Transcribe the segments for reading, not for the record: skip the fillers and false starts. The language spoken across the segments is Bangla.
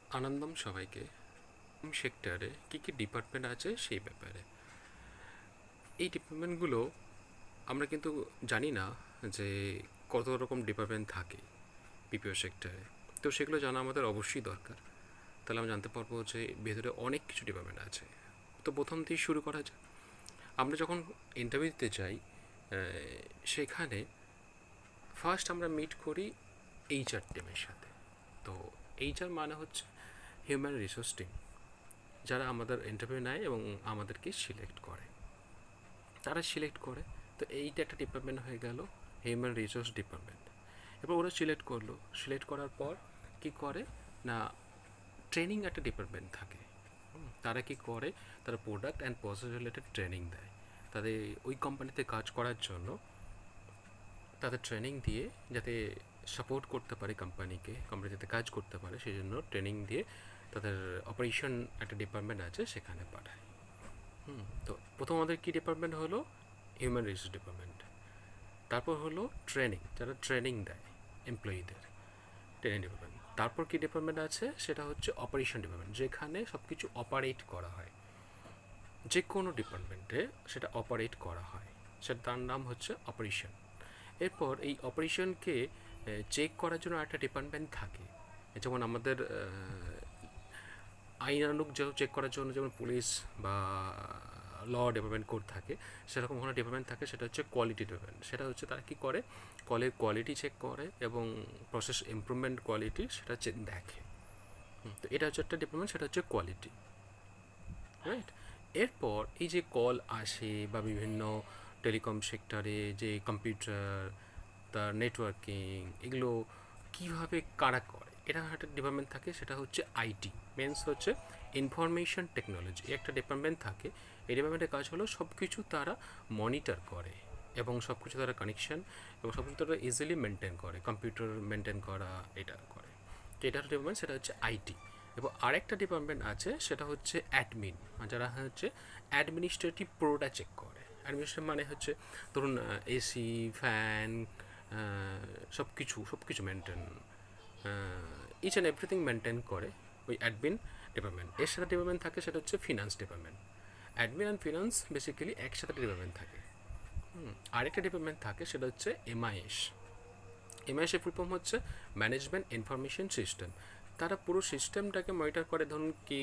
আনন্দম সবাইকে। সেক্টরে কী কী ডিপার্টমেন্ট আছে সেই ব্যাপারে। এই ডিপার্টমেন্টগুলো আমরা কিন্তু জানি না যে কত রকম ডিপার্টমেন্ট থাকে বিপিও সেক্টরে। তো সেগুলো জানা আমাদের অবশ্যই দরকার। তাহলে আমরা জানতে পারবো যে ভেতরে অনেক কিছু ডিপার্টমেন্ট আছে। তো প্রথম থেকে শুরু করা যায়। আমরা যখন ইন্টারভিউ দিতে যাই, সেখানে ফার্স্ট আমরা মিট করি এইচআর টিমের সাথে। তো এইচআর মানে হচ্ছে হিউম্যান রিসোর্স টিম, যারা আমাদের ইন্টারভিউ নেয় এবং আমাদেরকে সিলেক্ট করে। তারা সিলেক্ট করে। তো এইটা একটা ডিপার্টমেন্ট হয়ে গেল, হিউম্যান রিসোর্স ডিপার্টমেন্ট। এবার ওরা সিলেক্ট করলো, সিলেক্ট করার পর কি করে না, ট্রেনিং একটা ডিপার্টমেন্ট থাকে। তারা কি করে, তারা product and process related training দেয় তাদের ওই কোম্পানিতে কাজ করার জন্য। তাদের ট্রেনিং দিয়ে যাতে সাপোর্ট করতে পারে কোম্পানিকে, কোম্পানি যাতে কাজ করতে পারে সেই জন্য ট্রেনিং দিয়ে তাদের অপারেশন একটা ডিপার্টমেন্ট আছে সেখানে পাঠায়। তো প্রথম আমাদের কী ডিপার্টমেন্ট হলো হিউম্যান রিসোর্স ডিপার্টমেন্ট। তারপর হলো ট্রেনিং, যারা ট্রেনিং দেয় এমপ্লয়িদের, ট্রেনিং ডিপার্টমেন্ট। তারপর কী ডিপার্টমেন্ট আছে সেটা হচ্ছে অপারেশন ডিপার্টমেন্ট, যেখানে সব কিছু অপারেট করা হয়। যে কোনো ডিপার্টমেন্টে সেটা অপারেট করা হয়, সেটা তার নাম হচ্ছে অপারেশন। এরপর এই অপারেশনকে চেক করার জন্য একটা ডিপার্টমেন্ট থাকে। যেমন আমাদের আইনানুগ চেক করার জন্য যেমন পুলিশ বা ল ডিপার্টমেন্ট কোড থাকে, সেরকম কোনো ডিপার্টমেন্ট থাকে, সেটা হচ্ছে কোয়ালিটি ডিপার্টমেন্ট। সেটা হচ্ছে তারা কী করে, কলের কোয়ালিটি চেক করে এবং প্রসেস ইমপ্রুভমেন্ট কোয়ালিটি সেটা দেখে। তো এটা হচ্ছে একটা ডিপার্টমেন্ট, সেটা হচ্ছে কোয়ালিটি, রাইট। এরপর এই যে কল আসে বা বিভিন্ন টেলিকম সেক্টরে যে কম্পিউটার, তার নেটওয়ার্কিং, এগুলো কীভাবে কারা করে, এটা একটা ডিপার্টমেন্ট থাকে, সেটা হচ্ছে আইটি, মেন্স হচ্ছে ইনফরমেশন টেকনোলজি। একটা ডিপার্টমেন্ট থাকে। এই ডিপার্টমেন্টের কাজ হলো সব কিছু তারা মনিটর করে এবং সব কিছু তারা কানেকশন এবং সব কিছু তারা ইজিলি মেনটেন করে, কম্পিউটার মেনটেন করা এটা করে। তো এটা একটা ডিপার্টমেন্ট, সেটা হচ্ছে আইটি। এবং আরেকটা ডিপার্টমেন্ট আছে সেটা হচ্ছে অ্যাডমিন, যারা হচ্ছে অ্যাডমিনিস্ট্রেটিভ প্রোটা চেক করে। অ্যাডমিনিস্ট্রেটিভ মানে হচ্ছে ধরুন এসি, ফ্যান, সব কিছু maintain, each and everything maintain করে ওই অ্যাডমিন ডিপার্টমেন্ট। এর সাথে ডিপার্টমেন্ট থাকে সেটা হচ্ছে finance department. Admin and finance basically একসাথে ডিপার্টমেন্ট থাকে। আরেকটা ডিপার্টমেন্ট থাকে সেটা হচ্ছে এমআইএস। এমআইএসের ফুল ফর্ম হচ্ছে ম্যানেজমেন্ট ইনফরমেশন সিস্টেম। তারা পুরো সিস্টেমটাকে মনিটর করে, ধরুন কি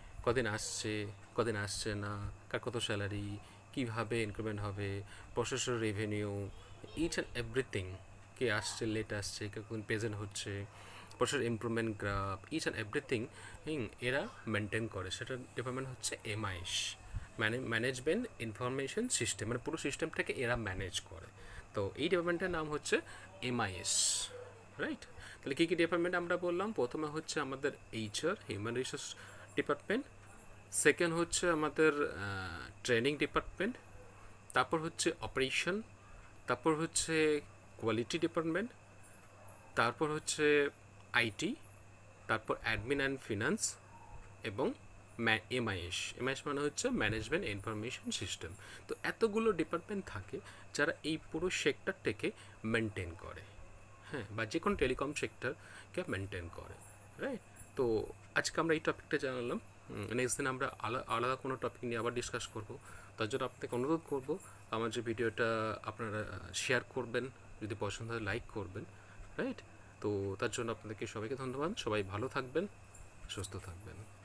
কদিন আসছে না, কার কত স্যালারি, কীভাবে ইনক্রিমেন্ট হবে, processor revenue, each and everything, কে আসছে, লেট আসছে, কে কোন প্রেজেন্ট হচ্ছে, processor improvement graph, each and everything এরা মেনটেন করে। সেটা ডিপার্টমেন্ট হচ্ছে এমআইএস, ম্যানেজমেন্ট ইনফরমেশন সিস্টেম, মানে পুরো সিস্টেমটাকে এরা ম্যানেজ করে। তো এই ডিপার্টমেন্টের নাম হচ্ছে এমআইএস, রাইট। তাহলে কী কী ডিপার্টমেন্ট আমরা বললাম, প্রথমে হচ্ছে আমাদের HR, human resource department. Second হচ্ছে আমাদের ট্রেনিং ডিপার্টমেন্ট। তারপর হচ্ছে অপারেশন। তারপর হচ্ছে কোয়ালিটি ডিপার্টমেন্ট। তারপর হচ্ছে আইটি। তারপর অ্যাডমিন অ্যান্ড ফিনান্স এবং এমআইএস। এমআইএস মানে হচ্ছে ম্যানেজমেন্ট ইনফরমেশন সিস্টেম। তো এতগুলো ডিপার্টমেন্ট থাকে যারা এই পুরো সেক্টরটাকে মেনটেন করে, হ্যাঁ, বা যে কোনো টেলিকম সেক্টরকে মেনটেন করে, রাইট। তো আজকে আমরা এই টপিকটা জানালাম। নেক্সট দিন আমরা আলাদা কোনো টপিক নিয়ে আবার ডিসকাস করব। তার জন্য আপনাকে অনুরোধ করব আমার যে ভিডিওটা আপনারা শেয়ার করবেন, যদি পছন্দ হয় লাইক করবেন, রাইট। তো তার জন্য আপনাদেরকে সবাইকে ধন্যবাদ। সবাই ভালো থাকবেন, সুস্থ থাকবেন।